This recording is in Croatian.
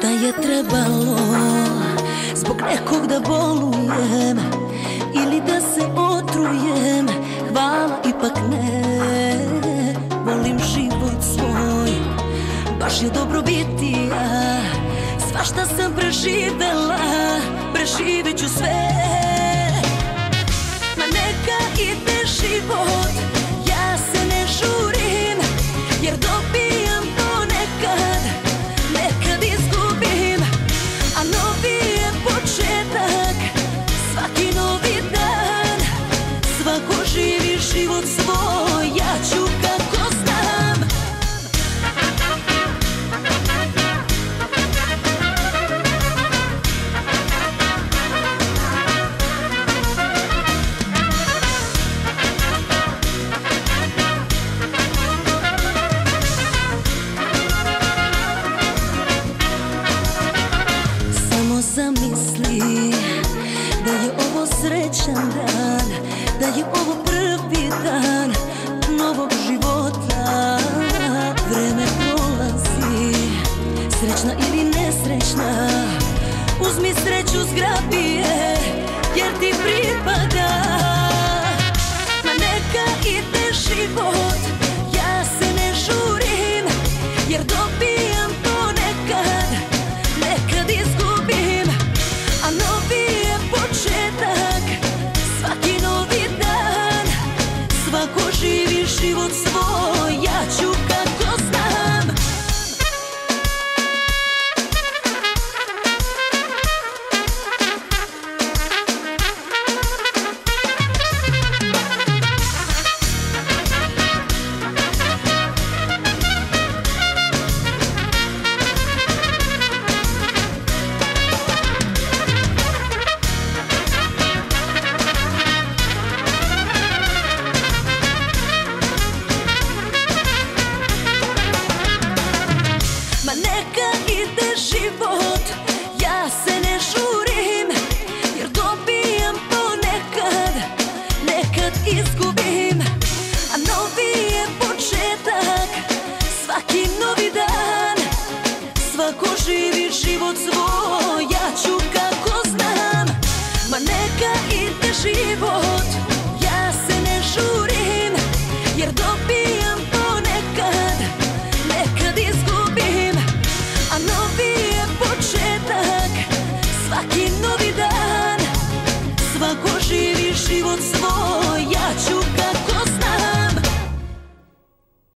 Šta je trebalo zbog nekog da bolujem ili da se otrujem? Hvala, ipak ne. Volim život svoj, baš je dobro biti ja. Svašta sam preživela, preživit ću sve. Ma neka ide život, ja se ne žurim, jer dobijam ponekad, nekad izgubim. A novi je početak, svaki novi dan. Svako živi život svoj, ja ću kako znam. Zamisli da je ovo srećan dan, da je ovo prvi dan novog života. Vreme prolazi, srećna ili nesrećna, uzmi sreću, zgrabi je, jer ti pripada. Ma neka ide život, ja se ne žurim, jer dobijam ponekad, nekad izgubim. A novi je početak, svaki novi dan. Svako živi život svoj, ja ću kako znam. Neka ide život, ja se ne žurim, jer dobijam ponekad, nekad izgubim. A novi je početak, svaki novi dan. Svako živi život svoj, ja ću kako znam. Ma neka ide život, ja se ne žurim, jer dobijam ponekad, nekad izgubim. A novi je početak, svaki novi dan. Svako živi život svoj.